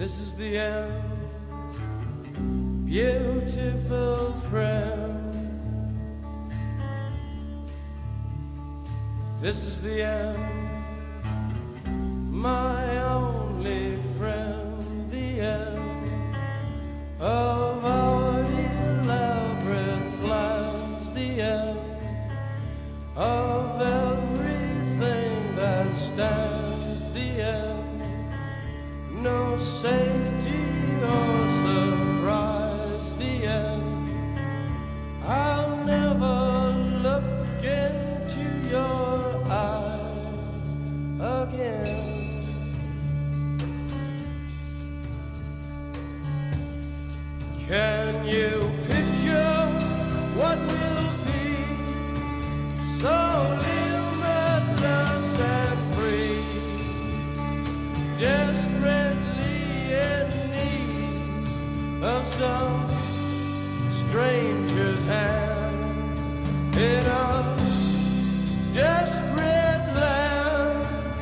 This is the end, beautiful friend. This is the end, my only friend. The end of our elaborate plans. The end of everything that stands. The end, no safety or surprise. The end, I'll never look into your eyes again. Can you picture what will be so limitless and free? Desperately in need of some stranger's hand in a desperate land.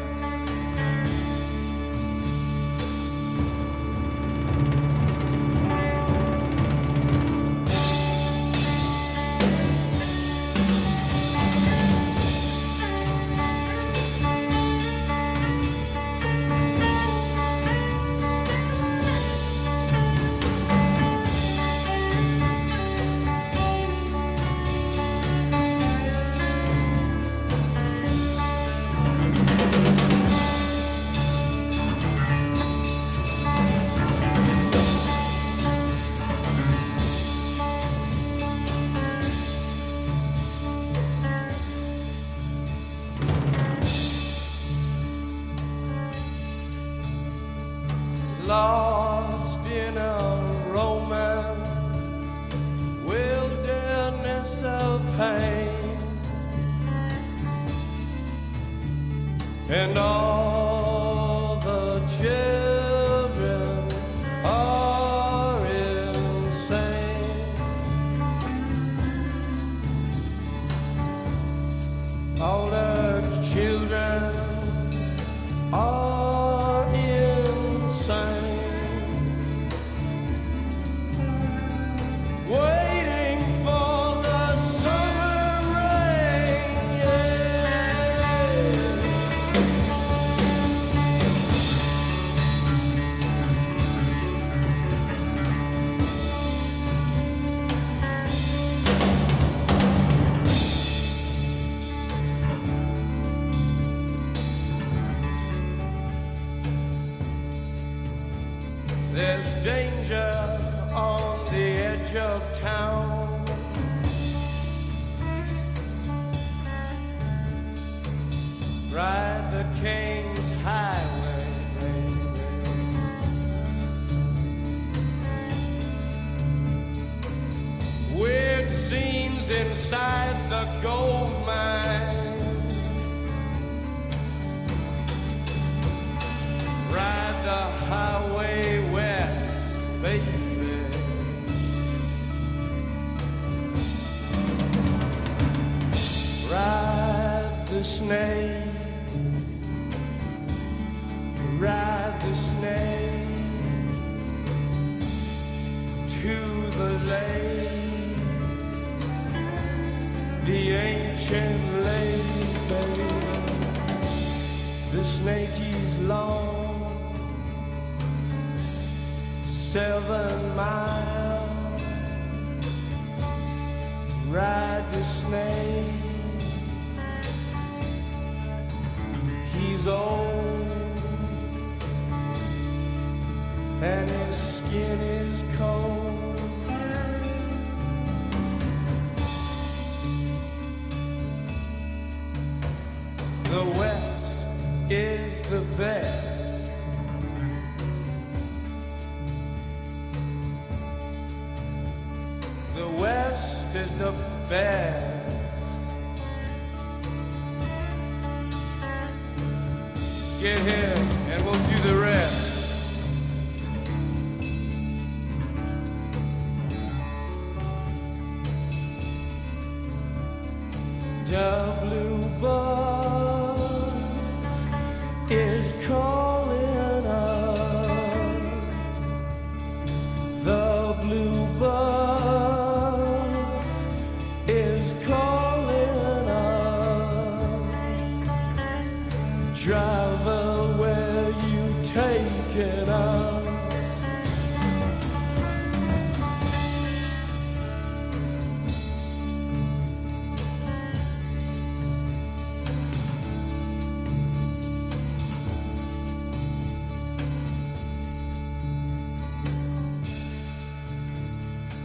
Lost in a romance, wilderness of pain, and all the children are insane. All the children are insane. Waiting for the summer rain, There's danger on the edge of town. Ride the King's Highway, baby. Weird scenes inside the gold mine. Ride the highway west, baby. Ride the snake. Ride the snake to the lake, the ancient lake, baby. The snake is long, 7 miles. Ride the snake. He's old and his skin is cold. The West is the best. The West is the best. Get here and we'll do the rest. The blue bus is calling us.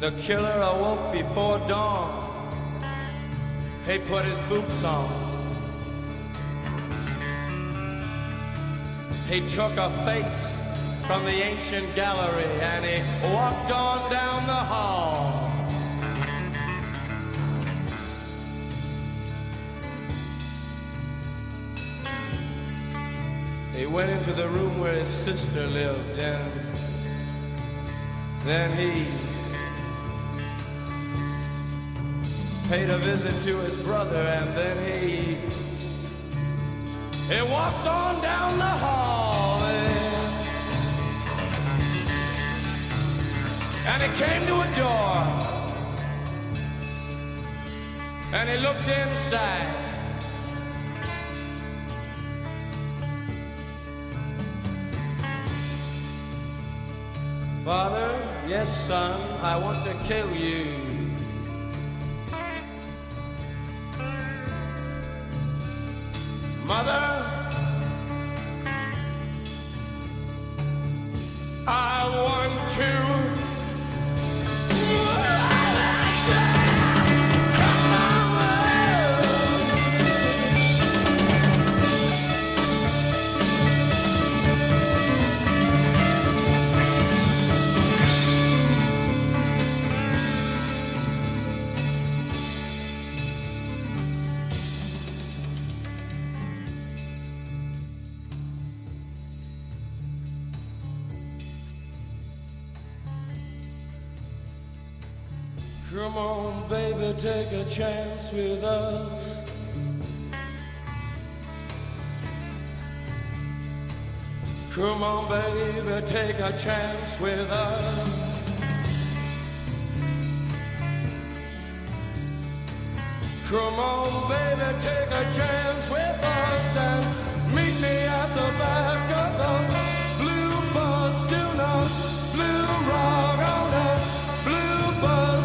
The killer awoke before dawn. He put his boots on. He took a face from the ancient gallery and he walked on down the hall. He went into the room where his sister lived, and then he paid a visit to his brother, and then he walked on down the hall, and he came to a door, and he looked inside. Father, yes, son, I want to kill you. Mother, I want to. Come on, baby, take a chance with us. Come on, baby, take a chance with us. Come on, baby, take a chance with us and meet me at the back of the blue bus. Do not blue rock on the blue bus.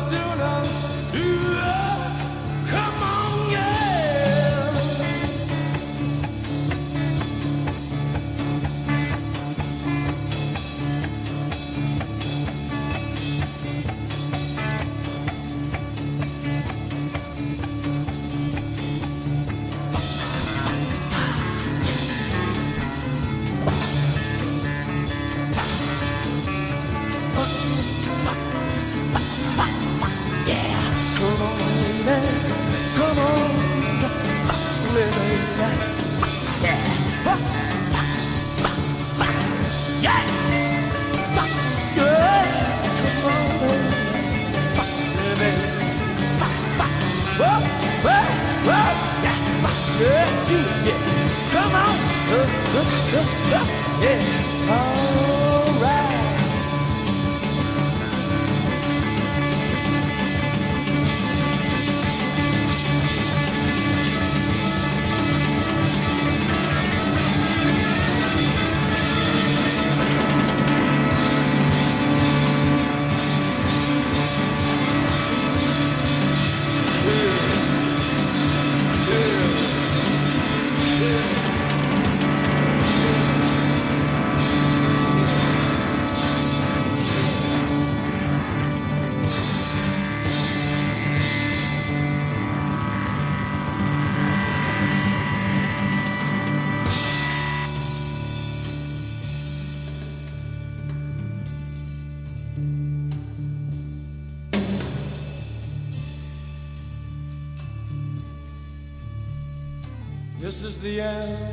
This is the end,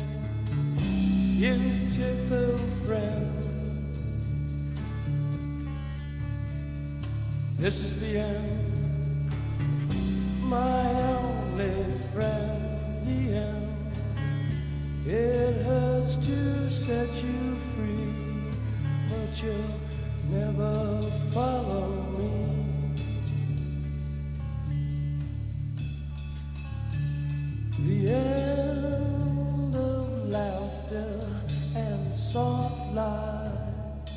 beautiful friend. This is the end, my only friend. The end. It hurts to set you free, but you'll never follow me. The end of laughter and soft lies.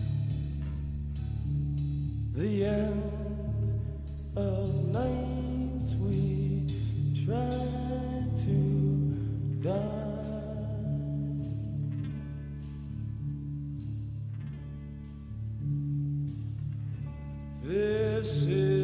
The end of nights we try to die. This this city.